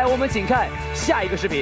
我们请看下一个视频。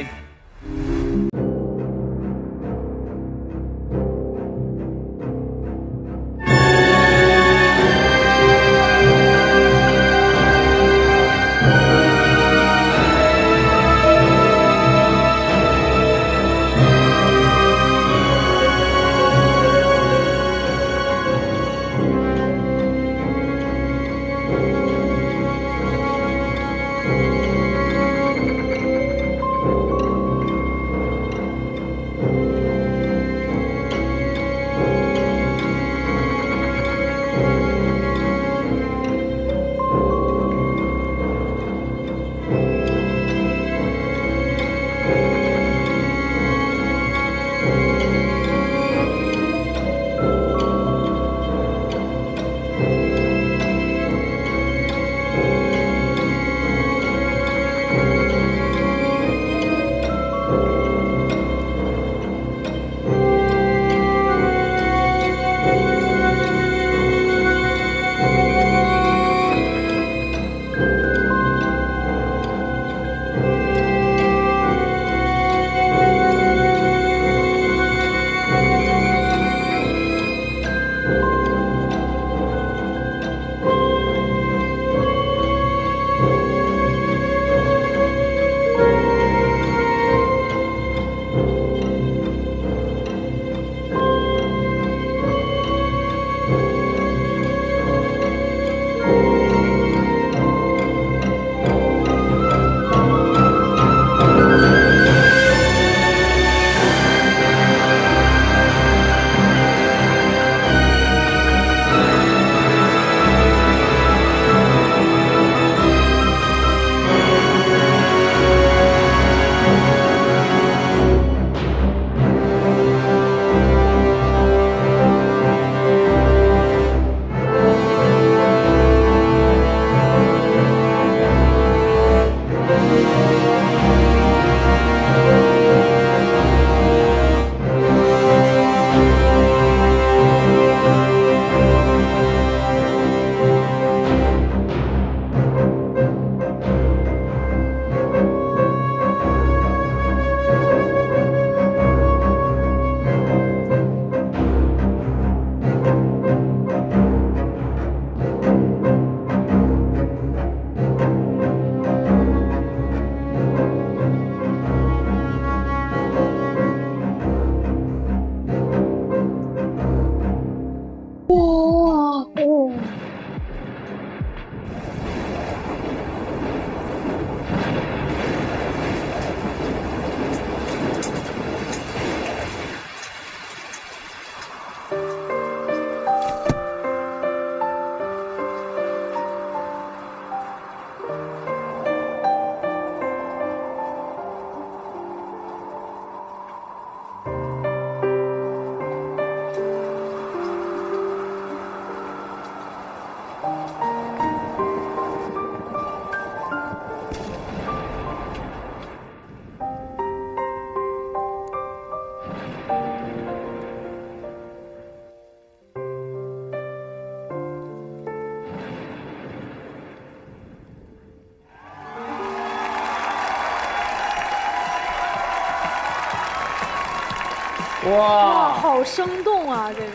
哇，好生动啊！这个。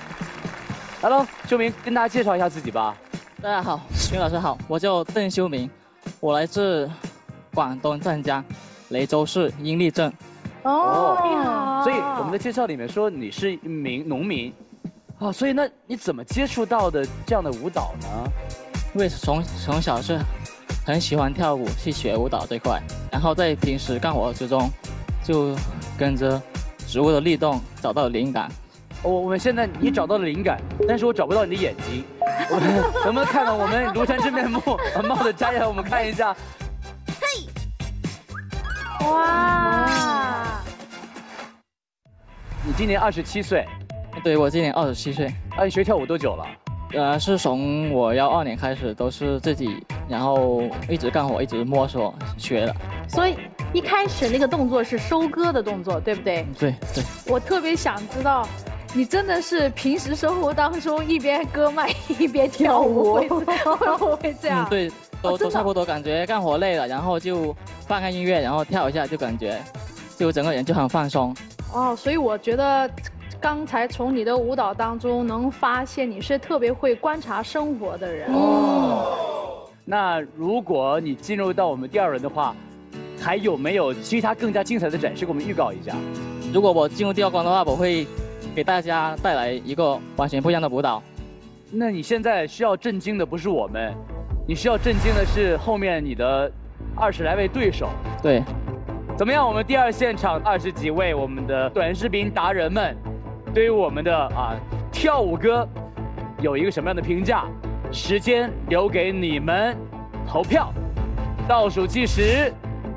Hello， 修明，跟大家介绍一下自己吧。 大家好，徐老师好，我叫邓修明，我来自广东湛江雷州市英利镇。 哦，你好。 所以我们的介绍里面说你是一名农民，啊，所以那你怎么接触到的这样的舞蹈呢？ 因为从小是很喜欢跳舞，去学舞蹈这块，然后在平时干活之中，就跟着植物的律动找到灵感。 我们现在你找到了灵感，但是我找不到你的眼睛。我们能不能看到我们庐山真面目？把帽子摘下来，我们看一下。 嘿，哇！ 你今年27岁？ 对，我今年27岁。 啊，你学跳舞多久了？ 是从我12年开始，都是自己，然后一直干活，一直摸索学的。 所以一开始那个动作是收割的动作，对不对？ 对对。 我特别想知道，你真的是平时生活当中一边割麦一边跳舞，会不会这样？ 对， 都差不多，感觉干活累了，然后就放个音乐，然后跳一下，就感觉就整个人就很放松。 哦，所以我觉得刚才从你的舞蹈当中能发现你是特别会观察生活的人。 那如果你进入到我们第2轮的话，还有没有其他更加精彩的展示给我们预告一下？ 如果我进入第2关的话，我会给大家带来一个完全不一样的舞蹈。 那你现在需要震惊的不是我们，你需要震惊的是后面你的20来位对手。 对， 怎么样？我们第2现场20几位我们的短视频达人们，对于我们的跳舞歌有一个什么样的评价？时间留给你们投票，倒数计时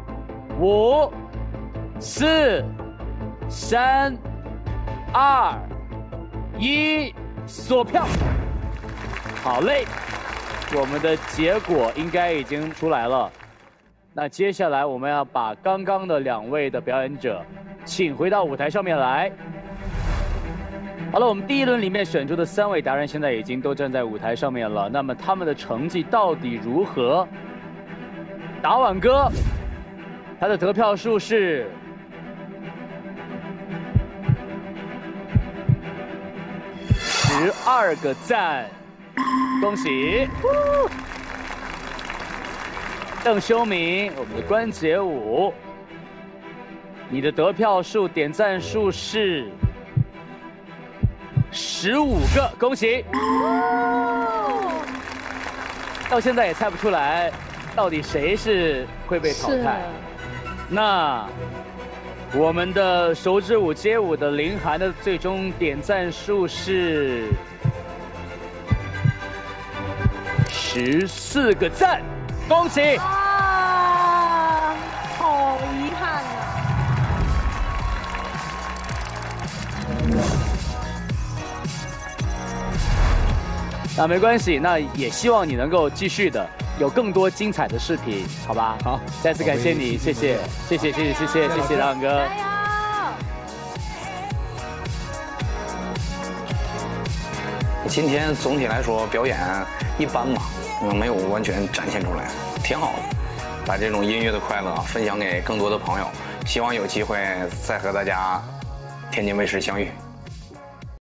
，5、4、3、2、1，锁票。好嘞，我们的结果应该已经出来了。那接下来我们要把刚刚的2位的表演者请回到舞台上面来。好了，我们第1轮里面选出的3位达人现在已经都站在舞台上面了。那么他们的成绩到底如何？达婉哥，他的得票数是12个赞，恭喜！邓修明，我们的关节舞，你的得票数、点赞数是15个，恭喜！到现在也猜不出来，到底谁是会被淘汰。那我们的手指舞街舞的林涵的最终点赞数是14个赞，恭喜！ 啊，好遗憾啊！ 那没关系，那也希望你能够继续的有更多精彩的视频，好吧？好，再次感谢你，谢谢浪哥。 加油！ 今天总体来说表演一般嘛，没有完全展现出来，挺好的。把这种音乐的快乐分享给更多的朋友，希望有机会再和大家天津卫视相遇。